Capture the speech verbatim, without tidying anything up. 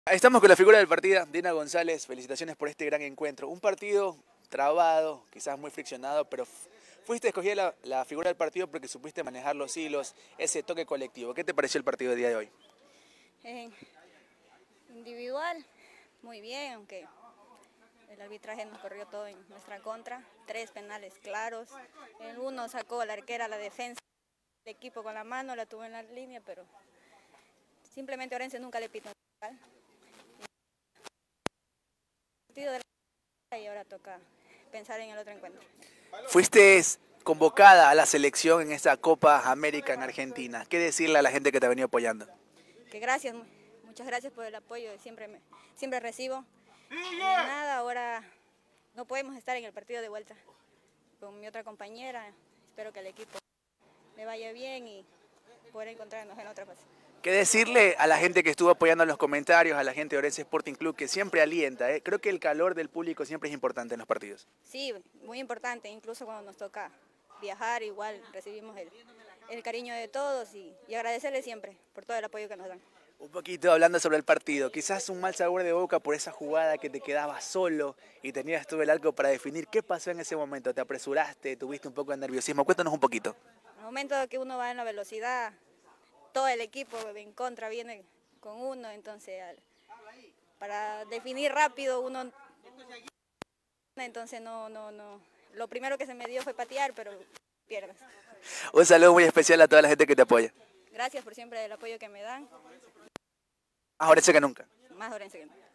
Estamos con la figura del partido, Dina González. Felicitaciones por este gran encuentro. Un partido trabado, quizás muy friccionado, pero fuiste escogida la, la figura del partido porque supiste manejar los hilos, ese toque colectivo. ¿Qué te pareció el partido del día de hoy? Eh, individual, muy bien, aunque el arbitraje nos corrió todo en nuestra contra. Tres penales claros. El uno sacó a la arquera a la defensa. El equipo con la mano la tuvo en la línea, pero simplemente Orense nunca le pitó. Partido de la... y ahora toca pensar en el otro encuentro. Fuiste convocada a la selección en esta Copa América en Argentina. ¿Qué decirle a la gente que te ha venido apoyando? Que gracias, muchas gracias por el apoyo, siempre, me, siempre recibo. Y nada, ahora no podemos estar en el partido de vuelta con mi otra compañera. Espero que el equipo le vaya bien y poder encontrarnos en otra fase. ¿Qué decirle a la gente que estuvo apoyando en los comentarios, a la gente de Orense Sporting Club, que siempre alienta? ¿eh? Creo que el calor del público siempre es importante en los partidos. Sí, muy importante, incluso cuando nos toca viajar, igual recibimos el, el cariño de todos y, y agradecerles siempre por todo el apoyo que nos dan. Un poquito hablando sobre el partido, quizás un mal sabor de boca por esa jugada que te quedabas solo y tenías todo el arco para definir. ¿Qué pasó en ese momento? ¿Te apresuraste? ¿Tuviste un poco de nerviosismo? Cuéntanos un poquito. En el momento que uno va en la velocidad, todo el equipo en contra viene con uno, entonces al, para definir rápido uno, entonces no, no, no, lo primero que se me dio fue patear, pero piernas. Un saludo muy especial a toda la gente que te apoya. Gracias por siempre el apoyo que me dan. Más Orense que nunca. Más Orense que nunca.